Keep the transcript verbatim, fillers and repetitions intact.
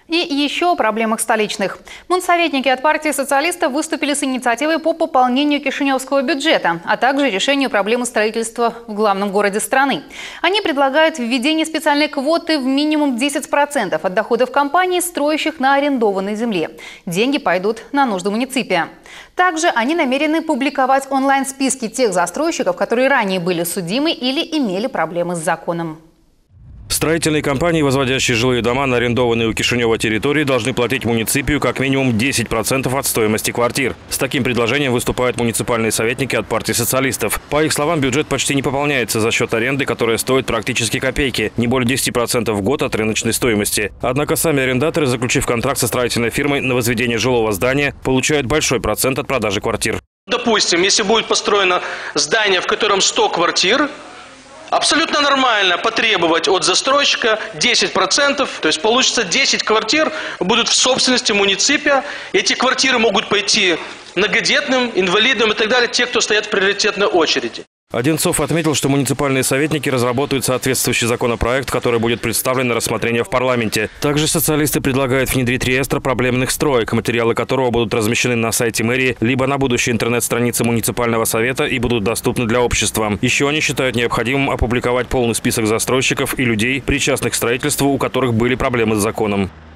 И еще о проблемах столичных. Мунсоветники от партии социалистов выступили с инициативой по пополнению кишиневского бюджета, а также решению проблемы строительства в главном городе страны. Они предлагают введение специальной квоты в минимум десять процентов от доходов компаний, строящих на арендованной земле. Деньги пойдут на нужды муниципия. Также они намерены публиковать онлайн-списки тех застройщиков, которые ранее были судимы или имели проблемы с законом. Строительные компании, возводящие жилые дома на арендованные у Кишинева территории, должны платить муниципию как минимум десять процентов от стоимости квартир. С таким предложением выступают муниципальные советники от партии социалистов. По их словам, бюджет почти не пополняется за счет аренды, которая стоит практически копейки, не более десяти процентов в год от рыночной стоимости. Однако сами арендаторы, заключив контракт со строительной фирмой на возведение жилого здания, получают большой процент от продажи квартир. Допустим, если будет построено здание, в котором сто квартир, абсолютно нормально потребовать от застройщика десять процентов, то есть получится десять квартир будут в собственности муниципия. Эти квартиры могут пойти многодетным, инвалидам и так далее, те, кто стоят в приоритетной очереди. Одинцов отметил, что муниципальные советники разработают соответствующий законопроект, который будет представлен на рассмотрение в парламенте. Также социалисты предлагают внедрить реестр проблемных строек, материалы которого будут размещены на сайте мэрии, либо на будущей интернет-странице муниципального совета и будут доступны для общества. Еще они считают необходимым опубликовать полный список застройщиков и людей, причастных к строительству, у которых были проблемы с законом.